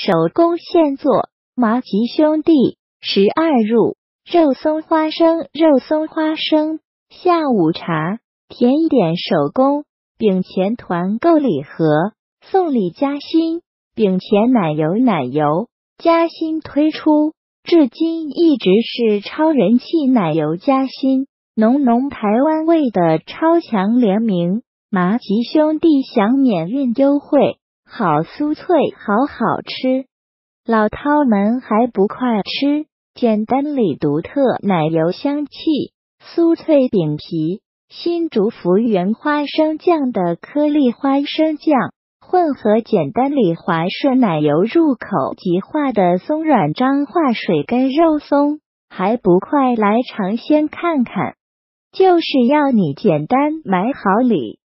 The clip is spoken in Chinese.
手工现做，麻吉兄弟12入，肉松花生，下午茶，甜点手工，饼前团购礼盒，送礼加薪，饼前奶油，加薪推出，至今一直是超人气奶油加薪，浓台湾味的超强联名，麻吉兄弟享免运优惠，好酥脆，好吃。老饕们还不快吃，简单里独特奶油香气，酥脆饼皮，新竹福源花生酱的颗粒花生酱，混合简单里滑顺奶油入口即化的松软彰化水根肉松，还不快来尝鲜看看，就是要你简单买好礼。